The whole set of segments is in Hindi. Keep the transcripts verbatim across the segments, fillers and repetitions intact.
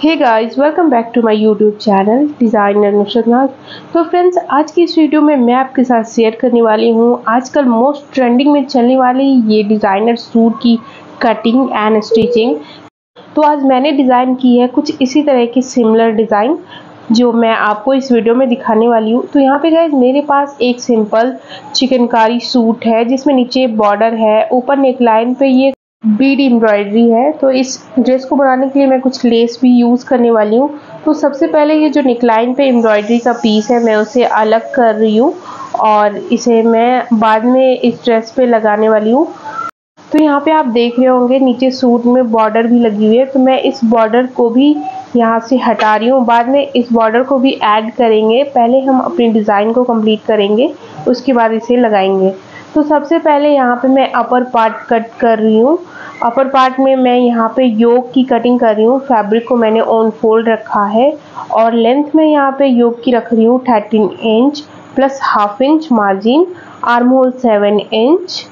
Hey guys, welcome back to my YouTube channel designer Nusrat Naaz. तो फ्रेंड्स, आज की इस वीडियो में मैं आपके साथ शेयर करने वाली हूँ आजकल मोस्ट ट्रेंडिंग में चलने वाली ये डिज़ाइनर सूट की कटिंग एंड स्टिचिंग। तो आज मैंने डिज़ाइन की है कुछ इसी तरह की सिमिलर डिज़ाइन जो मैं आपको इस वीडियो में दिखाने वाली हूँ। तो यहाँ पे गाइस मेरे पास एक सिंपल चिकनकारी सूट है जिसमें नीचे बॉर्डर है, ऊपर नेकलाइन पे ये बीड एम्ब्रॉयडरी है। तो इस ड्रेस को बनाने के लिए मैं कुछ लेस भी यूज़ करने वाली हूँ। तो सबसे पहले ये जो नेकलाइन पे एम्ब्रॉयडरी का पीस है मैं उसे अलग कर रही हूँ और इसे मैं बाद में इस ड्रेस पे लगाने वाली हूँ। तो यहाँ पे आप देख रहे होंगे नीचे सूट में बॉर्डर भी लगी हुई है, तो मैं इस बॉर्डर को भी यहाँ से हटा रही हूँ। बाद में इस बॉर्डर को भी ऐड करेंगे, पहले हम अपनी डिज़ाइन को कंप्लीट करेंगे उसके बाद इसे लगाएंगे। तो सबसे पहले यहाँ पे मैं अपर पार्ट कट कर रही हूँ। अपर पार्ट में मैं यहाँ पे योक की कटिंग कर रही हूँ। फैब्रिक को मैंने ऑन फोल्ड रखा है और लेंथ में यहाँ पे योक की रख रही हूँ thirteen inch plus half inch margin, armhole seven inch,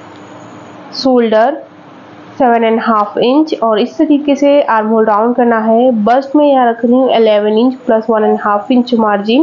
shoulder seven and half inch और इस तरीके से आर्म होल राउंड करना है। बस्ट में यहाँ रख रही हूँ eleven inch plus one and half inch margin,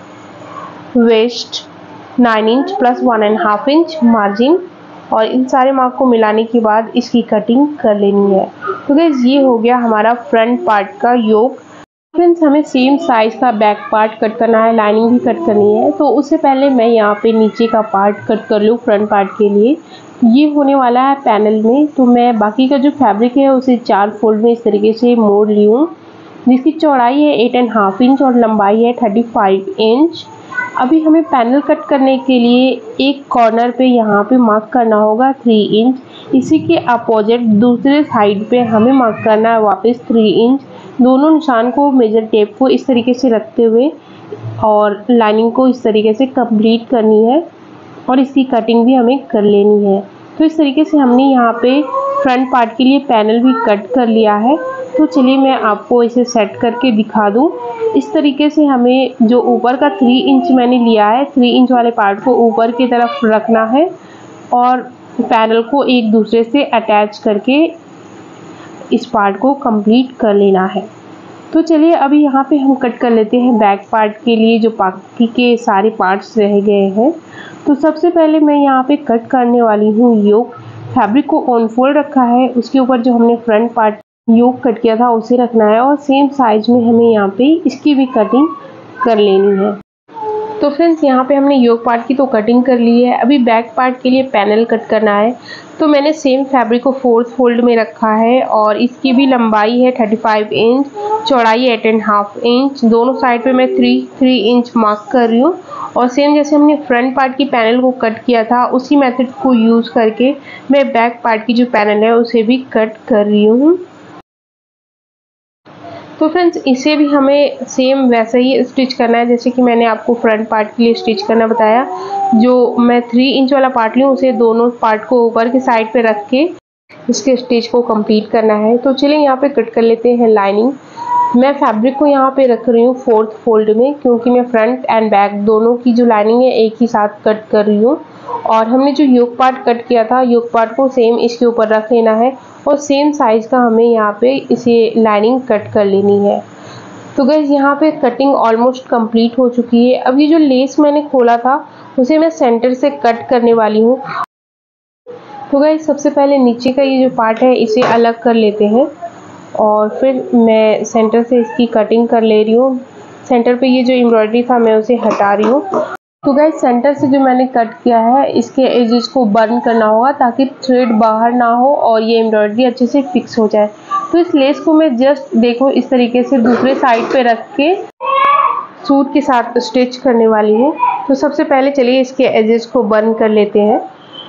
waist nine inch plus one and half inch margin और इन सारे मार्क को मिलाने के बाद इसकी कटिंग कर लेनी है। तो गाइस ये हो गया हमारा फ्रंट पार्ट का योक। फ्रेंड्स, हमें सेम साइज का बैक पार्ट कट करना है, लाइनिंग भी कट करनी है। तो उससे पहले मैं यहाँ पे नीचे का पार्ट कट कर लूँ फ्रंट पार्ट के लिए। ये होने वाला है पैनल में, तो मैं बाकी का जो फैब्रिक है उसे चार फोल्ड में इस तरीके से मोड़ ली हूँ, जिसकी चौड़ाई है एट एंड हाफ इंच और लंबाई है थर्टी फाइव इंच। अभी हमें पैनल कट करने के लिए एक कॉर्नर पे यहाँ पे मार्क करना होगा थ्री इंच। इसी के अपोजिट दूसरे साइड पे हमें मार्क करना है वापस थ्री इंच। दोनों निशान को मेजर टेप को इस तरीके से रखते हुए और लाइनिंग को इस तरीके से कंप्लीट करनी है और इसकी कटिंग भी हमें कर लेनी है। तो इस तरीके से हमने यहाँ पे फ्रंट पार्ट के लिए पैनल भी कट कर लिया है। तो चलिए मैं आपको इसे सेट करके दिखा दूँ। इस तरीके से हमें जो ऊपर का थ्री इंच मैंने लिया है, थ्री इंच वाले पार्ट को ऊपर की तरफ रखना है और पैनल को एक दूसरे से अटैच करके इस पार्ट को कंप्लीट कर लेना है। तो चलिए अभी यहाँ पे हम कट कर लेते हैं बैक पार्ट के लिए जो बाकी के सारे पार्ट्स रह गए हैं। तो सबसे पहले मैं यहाँ पे कट करने वाली हूँ योक। फैब्रिक को ऑन फोल्ड रखा है, उसके ऊपर जो हमने फ्रंट पार्ट योक कट किया था उसे रखना है और सेम साइज में हमें यहाँ पे इसकी भी कटिंग कर लेनी है। तो फ्रेंड्स, यहाँ पे हमने योक पार्ट की तो कटिंग कर ली है, अभी बैक पार्ट के लिए पैनल कट करना है। तो मैंने सेम फैब्रिक को फोर्थ फोल्ड में रखा है और इसकी भी लंबाई है थर्टी फाइव इंच, चौड़ाई एट एंड हाफ इंच। दोनों साइड पे मैं थ्री थ्री इंच मार्क कर रही हूँ और सेम जैसे हमने फ्रंट पार्ट की पैनल को कट किया था उसी मेथड को यूज़ करके मैं बैक पार्ट की जो पैनल है उसे भी कट कर रही हूँ। तो फ्रेंड्स, इसे भी हमें सेम वैसा ही स्टिच करना है जैसे कि मैंने आपको फ्रंट पार्ट के लिए स्टिच करना बताया। जो मैं थ्री इंच वाला पार्ट लूँ उसे दोनों पार्ट को ऊपर के साइड पे रख के इसके स्टिच को कंप्लीट करना है। तो चलिए यहाँ पे कट कर लेते हैं लाइनिंग। मैं फैब्रिक को यहाँ पे रख रही हूँ फोर्थ फोल्ड में, क्योंकि मैं फ्रंट एंड बैक दोनों की जो लाइनिंग है एक ही साथ कट कर रही हूँ। और हमने जो योक पार्ट कट किया था योक पार्ट को सेम इसके ऊपर रख लेना है और सेम साइज का हमें यहाँ पे इसे लाइनिंग कट कर लेनी है। तो गाइस यहाँ पे कटिंग ऑलमोस्ट कंप्लीट हो चुकी है। अब ये जो लेस मैंने खोला था उसे मैं सेंटर से कट करने वाली हूँ। तो गाइस सबसे पहले नीचे का ये जो पार्ट है इसे अलग कर लेते हैं और फिर मैं सेंटर से इसकी कटिंग कर ले रही हूँ। सेंटर पे ये जो एम्ब्रॉयडरी था मैं उसे हटा रही हूँ। तो गाइस सेंटर से जो मैंने कट किया है इसके एजेस को बर्न करना होगा ताकि थ्रेड बाहर ना हो और ये एम्ब्रॉयडरी अच्छे से फिक्स हो जाए। तो इस लेस को मैं जस्ट देखो इस तरीके से दूसरे साइड पे रख के सूट के साथ स्टिच करने वाली हूँ। तो सबसे पहले चलिए इसके एजेस को बर्न कर लेते हैं।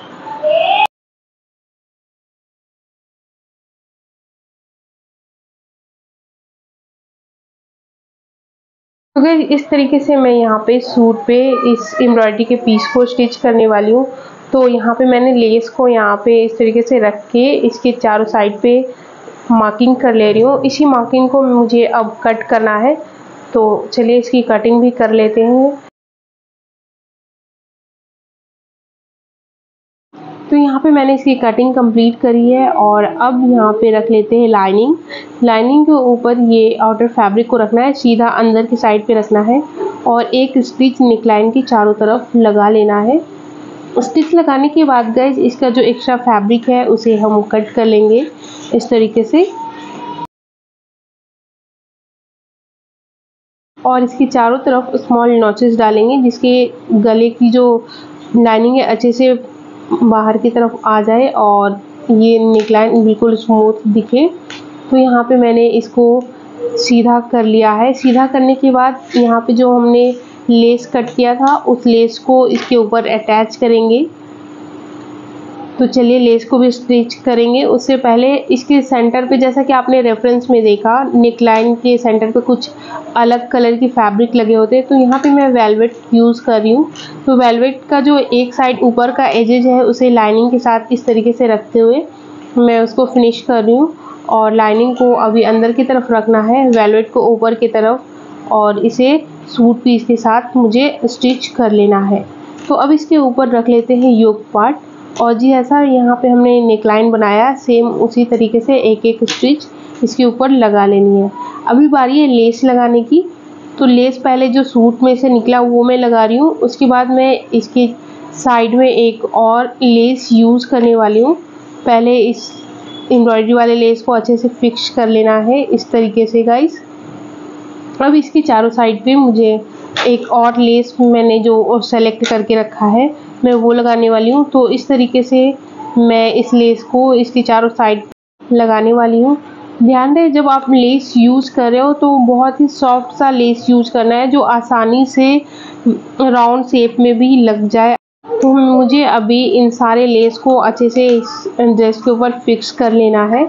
तो गाइस इस तरीके से मैं यहाँ पे सूट पे इस एम्ब्रॉयडरी के पीस को स्टिच करने वाली हूँ। तो यहाँ पे मैंने लेस को यहाँ पे इस तरीके से रख के इसके चारों साइड पे मार्किंग कर ले रही हूँ। इसी मार्किंग को मुझे अब कट करना है, तो चलिए इसकी कटिंग भी कर लेते हैं। तो यहाँ पे मैंने इसकी कटिंग कंप्लीट करी है और अब यहाँ पे रख लेते हैं लाइनिंग। लाइनिंग के ऊपर ये आउटर फैब्रिक को रखना है, सीधा अंदर की साइड पे रखना है और एक स्टिच नेकलाइन की चारों तरफ लगा लेना है। स्टिच लगाने के बाद गाइस इसका जो एक्स्ट्रा फैब्रिक है उसे हम कट कर लेंगे इस तरीके से और इसकी चारों तरफ स्मॉल नॉचेस डालेंगे जिसके गले की जो लाइनिंग है अच्छे से बाहर की तरफ आ जाए और ये नेकलाइन बिल्कुल स्मूथ दिखे। तो यहाँ पे मैंने इसको सीधा कर लिया है। सीधा करने के बाद यहाँ पे जो हमने लेस कट किया था उस लेस को इसके ऊपर अटैच करेंगे। तो चलिए लेस को भी स्टिच करेंगे। उससे पहले इसके सेंटर पे, जैसा कि आपने रेफरेंस में देखा, नेकलाइन के सेंटर पे कुछ अलग कलर की फैब्रिक लगे होते हैं। तो यहाँ पे मैं वेलवेट यूज़ कर रही हूँ। तो वेलवेट का जो एक साइड ऊपर का एजेज है उसे लाइनिंग के साथ इस तरीके से रखते हुए मैं उसको फिनिश कर रही हूँ और लाइनिंग को अभी अंदर की तरफ रखना है, वेलवेट को ऊपर की तरफ, और इसे सूट पीस के साथ मुझे स्टिच कर लेना है। तो अब इसके ऊपर रख लेते हैं योक पार्ट और जी ऐसा यहाँ पे हमने नेकलाइन बनाया सेम उसी तरीके से एक एक स्टिच इसके ऊपर लगा लेनी है। अभी बारी है लेस लगाने की। तो लेस पहले जो सूट में से निकला वो मैं लगा रही हूँ, उसके बाद मैं इसके साइड में एक और लेस यूज़ करने वाली हूँ। पहले इस एम्ब्रॉयडरी वाले लेस को अच्छे से फिक्स कर लेना है इस तरीके से गाइस। अब इसकी चारों साइड पे मुझे एक और लेस मैंने जो सेलेक्ट करके रखा है मैं वो लगाने वाली हूँ। तो इस तरीके से मैं इस लेस को इसकी चारों साइड लगाने वाली हूँ। ध्यान दें जब आप लेस यूज़ कर रहे हो तो बहुत ही सॉफ्ट सा लेस यूज़ करना है जो आसानी से राउंड शेप में भी लग जाए। तो मुझे अभी इन सारे लेस को अच्छे से इस ड्रेस के ऊपर फिक्स कर लेना है।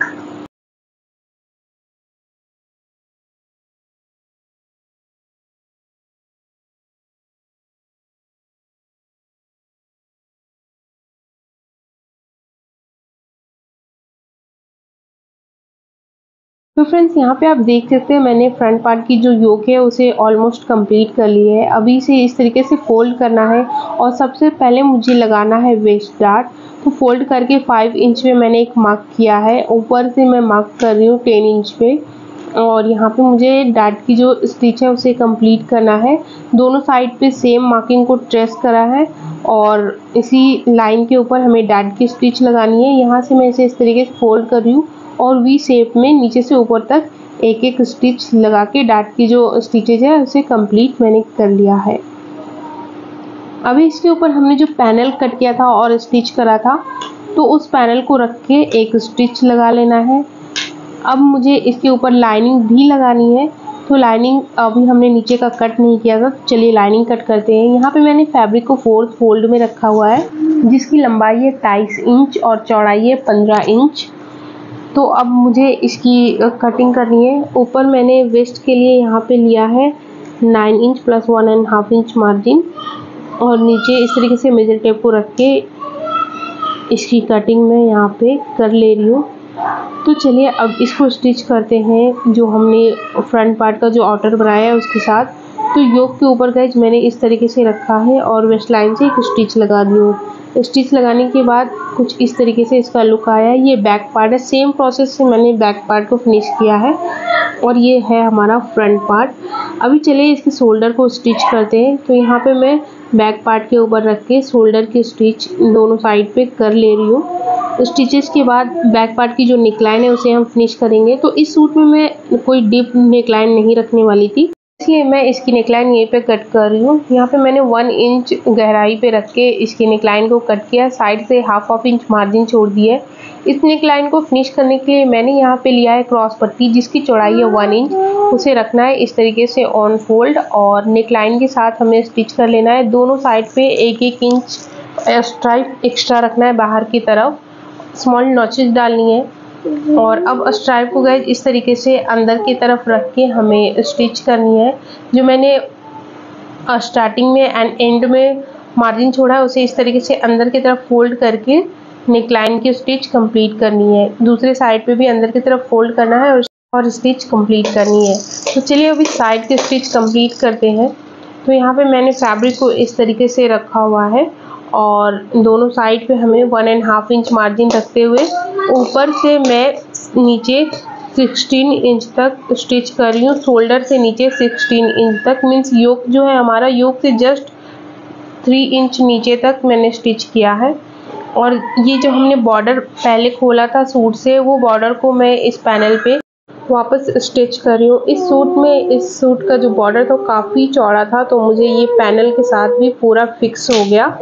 तो फ्रेंड्स यहाँ पे आप देख सकते हैं मैंने फ्रंट पार्ट की जो योक है उसे ऑलमोस्ट कंप्लीट कर ली है। अभी इसे इस तरीके से फोल्ड करना है और सबसे पहले मुझे लगाना है वेस्ट डार्ट। तो फोल्ड करके फाइव इंच पे मैंने एक मार्क किया है, ऊपर से मैं मार्क कर रही हूँ टेन इंच पे और यहाँ पे मुझे डार्ट की जो स्टिच है उसे कंप्लीट करना है। दोनों साइड पे सेम मार्किंग को ट्रेस करा है और इसी लाइन के ऊपर हमें डार्ट की स्टिच लगानी है। यहाँ से मैं इसे इस तरीके से फोल्ड कर रही हूँ और वी शेप में नीचे से ऊपर तक एक एक स्टिच लगा के डार्ट की जो स्टिचेज है उसे कंप्लीट मैंने कर लिया है। अभी इसके ऊपर हमने जो पैनल कट किया था और स्टिच करा था तो उस पैनल को रख के एक स्टिच लगा लेना है। अब मुझे इसके ऊपर लाइनिंग भी लगानी है। तो लाइनिंग अभी हमने नीचे का कट नहीं किया था, तो चलिए लाइनिंग कट करते हैं। यहाँ पे मैंने फैब्रिक को फोर्थ फोल्ड में रखा हुआ है जिसकी लंबाई है तेईस इंच और चौड़ाई है पंद्रह इंच। तो अब मुझे इसकी कटिंग करनी है। ऊपर मैंने वेस्ट के लिए यहाँ पे लिया है nine inch plus one and half inch margin और नीचे इस तरीके से मेजर टेप को रख के इसकी कटिंग मैं यहाँ पे कर ले रही हूँ। तो चलिए अब इसको स्टिच करते हैं जो हमने फ्रंट पार्ट का जो आउटर बनाया है उसके साथ। तो योक के ऊपर गाइस मैंने इस तरीके से रखा है और वेस्ट लाइन से एक स्टिच लगा दी हूँ। स्टिच लगाने के बाद कुछ इस तरीके से इसका लुक आया है। ये बैक पार्ट है, सेम प्रोसेस से मैंने बैक पार्ट को फिनिश किया है और ये है हमारा फ्रंट पार्ट। अभी चलिए इसके शोल्डर को स्टिच करते हैं। तो यहाँ पे मैं बैक पार्ट के ऊपर रख के शोल्डर की स्टिच दोनों साइड पे कर ले रही हूँ। स्टिचेस के बाद बैक पार्ट की जो नेकलाइन है उसे हम फिनिश करेंगे। तो इस सूट में मैं कोई डीप नेकलाइन नहीं रखने वाली थी, इसलिए मैं इसकी नेकलाइन यहीं पे कट कर रही हूँ। यहाँ पे मैंने वन इंच गहराई पे रख के इसकी नेकलाइन को कट किया, साइड से हाफ हाफ इंच मार्जिन छोड़ दी है। इस नेकलाइन को फिनिश करने के लिए मैंने यहाँ पे लिया है क्रॉस पट्टी जिसकी चौड़ाई है वन इंच। उसे रखना है इस तरीके से ऑन फोल्ड और नेकलाइन के साथ हमें स्टिच कर लेना है। दोनों साइड पे एक एक इंच स्ट्राइप एक्स्ट्रा रखना है बाहर की तरफ, स्मॉल नॉचेस डालनी है। और अब स्ट्राइप को गए इस तरीके से अंदर की तरफ रख के हमें स्टिच करनी है। जो मैंने स्टार्टिंग में एंड एंड में मार्जिन छोड़ा है उसे इस तरीके से अंदर की तरफ फोल्ड करके नेकलाइन की स्टिच कंप्लीट करनी है। दूसरे साइड पे भी अंदर की तरफ फोल्ड करना है और स्टिच कंप्लीट करनी है। तो चलिए अभी साइड की स्टिच कंप्लीट करते हैं। तो यहाँ पे मैंने फैब्रिक को इस तरीके से रखा हुआ है और दोनों साइड पे हमें one and half inch margin रखते हुए ऊपर से मैं नीचे सोलह इंच तक स्टिच कर रही हूँ। शोल्डर से नीचे सोलह इंच तक, मीन्स योक जो है हमारा योक से जस्ट तीन इंच नीचे तक मैंने स्टिच किया है। और ये जो हमने बॉर्डर पहले खोला था सूट से, वो बॉर्डर को मैं इस पैनल पे वापस स्टिच कर रही हूँ। इस सूट में इस सूट का जो बॉर्डर था काफ़ी चौड़ा था, तो मुझे ये पैनल के साथ भी पूरा फिक्स हो गया।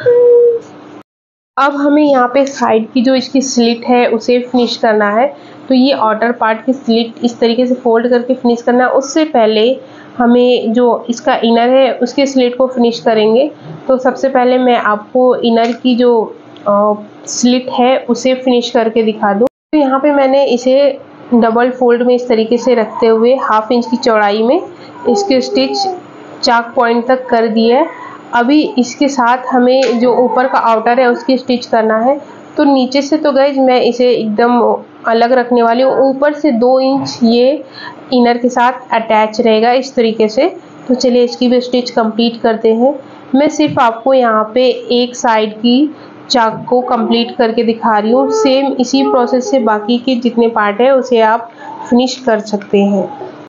अब हमें यहाँ पे साइड की जो इसकी स्लिट है उसे फिनिश करना है। तो ये आउटर पार्ट की स्लिट इस तरीके से फोल्ड करके फिनिश करना है। उससे पहले हमें जो इसका इनर है उसके स्लिट को फिनिश करेंगे। तो सबसे पहले मैं आपको इनर की जो आ, स्लिट है उसे फिनिश करके दिखा दूँ। तो यहाँ पे मैंने इसे डबल फोल्ड में इस तरीके से रखते हुए हाफ इंच की चौड़ाई में इसके स्टिच चाक पॉइंट तक कर दिया है। अभी इसके साथ हमें जो ऊपर का आउटर है उसकी स्टिच करना है। तो नीचे से तो गाइज मैं इसे एकदम अलग रखने वाली हूँ, ऊपर से दो इंच ये इनर के साथ अटैच रहेगा इस तरीके से। तो चलिए इसकी भी स्टिच कंप्लीट करते हैं। मैं सिर्फ आपको यहाँ पे एक साइड की चाक को कंप्लीट करके दिखा रही हूँ। सेम इसी प्रोसेस से बाकी के जितने पार्ट है उसे आप फिनिश कर सकते हैं।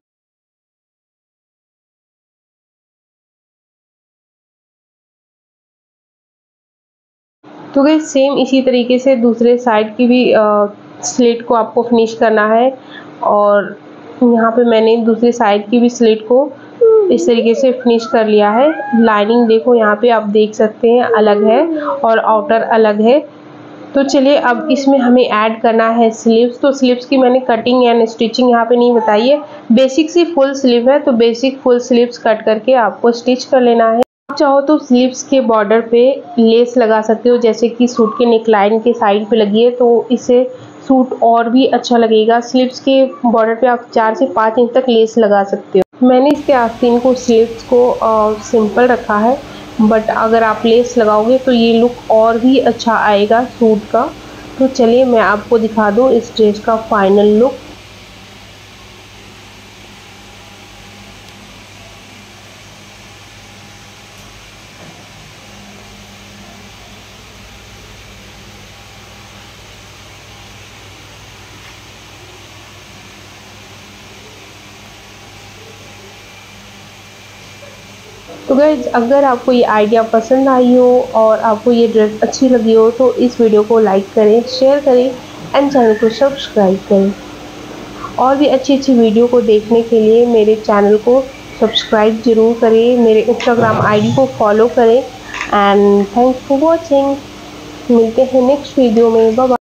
तो गाइस सेम इसी तरीके से दूसरे साइड की भी स्लिट को आपको फिनिश करना है। और यहाँ पे मैंने दूसरी साइड की भी स्लिट को इस तरीके से फिनिश कर लिया है। लाइनिंग देखो यहाँ पे आप देख सकते हैं अलग है और आउटर अलग है। तो चलिए अब इसमें हमें ऐड करना है स्लीव्स। तो स्लीव्स की मैंने कटिंग एंड स्टिचिंग यहाँ पे नहीं बताई है, बेसिक सी फुल स्लीव है। तो बेसिक फुल स्लीव्स कट करके आपको स्टिच कर लेना है। आप चाहो तो स्लीव्स के बॉर्डर पे लेस लगा सकते हो, जैसे कि सूट के नेकलाइन के साइड पे लगी है, तो इससे सूट और भी अच्छा लगेगा। स्लीव्स के बॉर्डर पे आप चार से पाँच इंच तक लेस लगा सकते हो। मैंने इसके आस्तीन को स्लीव्स को आ, सिंपल रखा है, बट अगर आप लेस लगाओगे तो ये लुक और भी अच्छा आएगा सूट का। तो चलिए मैं आपको दिखा दूँ इस ड्रेस का फाइनल लुक। तो गाइज अगर आपको ये आइडिया पसंद आई हो और आपको ये ड्रेस अच्छी लगी हो तो इस वीडियो को लाइक करें, शेयर करें एंड चैनल को सब्सक्राइब करें। और भी अच्छी अच्छी वीडियो को देखने के लिए मेरे चैनल को सब्सक्राइब जरूर करें, मेरे इंस्टाग्राम आईडी को फॉलो करें। And thanks for watching. मिलते हैं नेक्स्ट वीडियो में। Bye bye.